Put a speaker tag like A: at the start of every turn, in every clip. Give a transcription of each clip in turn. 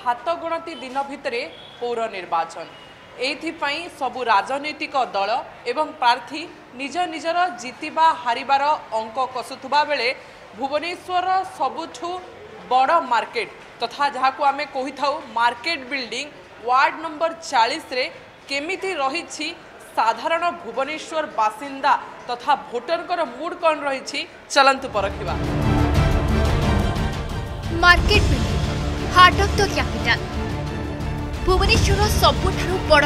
A: हाथ गणती दिन भितर पौर निर्वाचन एथिपाई सबु राजनैतिक दल एवं प्रार्थी निज निजर जितिबा हारिबार अंक कसुथुबा बेले भुवनेश्वर सबुठु बड़ मार्केट तथा जहाँ को आमे कहि थाउ मार्केट बिल्डिंग वार्ड नंबर 40 रे केमिति रही साधारण भुवनेश्वर बासिंदा तथा भोटर मूड कौन रही चलंतु परखिबा।
B: Market building heart of the capital Bhubaneswar सबुठारु बड़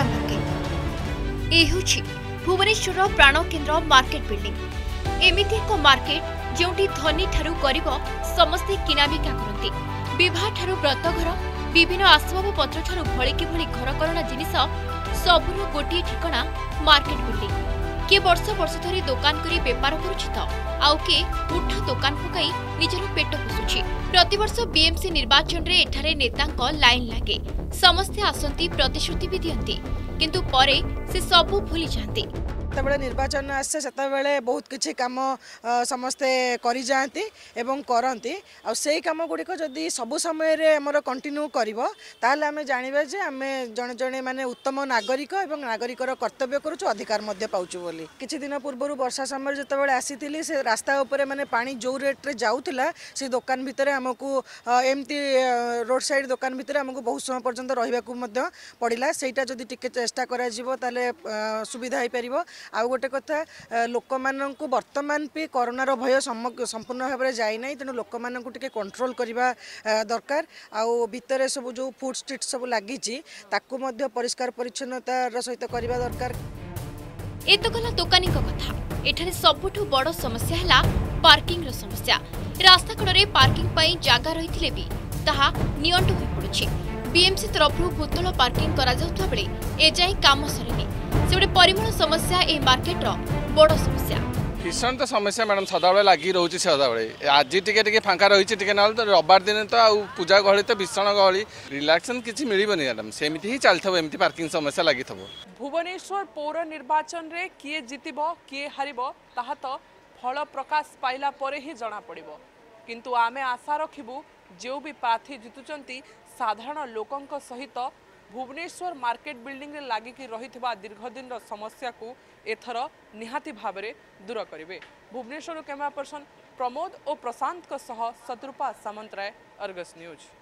B: मार्केट ए होछि भुवनेश्वर प्राण केन्द्र मार्केट बिल्डिंग एमिति एक मार्केट जोंटी धनी ठारु गरीब समस्ते किनाबिका करती विवाह ठारु व्रतघर विभिन्न आसबाब पत्र ठारु भलिकी भली घरकरणा जिनिस सबुर गोटे ठिकाना मार्केट बिल्डिंग किए वर्ष वर्ष धरी दुकान करी बेपार करुछि तो आउ किए उठा दुकान पकाई निजर पेट पोषुछि। प्रतिवर्ष बीएमसी निर्वाचन रे एठारे नेतांक लाइन लागे समस्ते आसंती प्रतिश्रुति भी दियंती किंतु परे से सबु भूली जाती।
C: जितेबाला निर्वाचन आसे से बहुत किसी कम समस्ते करी जाती एवं करती आई कम गुड़िक जदि सबु समय आमर कंटिन्यू कर आम जानवा जे आम जड़े जड़े माने उत्तम नागरिक एवं नागरिकर कर्तव्य करुचु अधिकार पाउचु बोली। किछि दिन पूर्व वर्षा समय जितेबाला आसी से रास्ता उपरे माने पानी जो रेट रे जाउथिला से दुकान भितर आमको एमती रोड साइड दुकान भितर आमको बहुत समय पर्यंत रहा पड़ा सेटा जदि टिके चेष्टा करा जिवो ताले सुविधा हो पारिबो। आउ गोटे कथा लोक माननकु वर्तमान भी कोरोनार भय संपूर्ण भाव में जाए ना तेणु लोक माननकु टिके कंट्रोल करवा दरकार आउ भितर सब जो फूड स्ट्रीट सब लगी ताकू मध्य परिष्कार परिच्छन्नतार सहित करवा दरकार।
B: ए तो गला दुकानी कथा एठारे सबुठु बड़ समस्या है पार्किंग रो समस्या। रास्ता कड़े पार्किंग पई जागा रही भी ताहा नियंट हो पड़ुछि। बीएमसी तरफ भूतल पार्किंग करा जाउथबा बेले ए जाई काम सरेनी से परिमल समस्या ए मार्केट रो बड़ समस्या।
D: भीषण तो समस्या मैडम सदाबे लगी रोचे सदाबे आज टिके फांका रही ना तो रविवार दिन तो आउ पूजा गहली तो भीषण गहली रिलैक्सन किसी मिलबनी मैडम सेमती ही चलथबो एमती पार्किंग समस्या लगी थबो।
A: भुवनेश्वर पौर निर्वाचन रे किए जितिबो किए हारिबो ताहा तो फल प्रकाश पाइला परे ही जना पड़िबो किंतु आमे आशा रखिबु जो भी प्रार्थी जितुचंती साधारण लोकंक सहित भुवनेश्वर मार्केट बिल्डिंग रे लागिकी रहिथिबा दीर्घदिन समस्या को एथर निहाती भाबरे दूर करिवे। भुवनेश्वर कैमरा पर्सन प्रमोद और प्रशांत सह शत्रुपा सामंतराय, अर्गस न्यूज।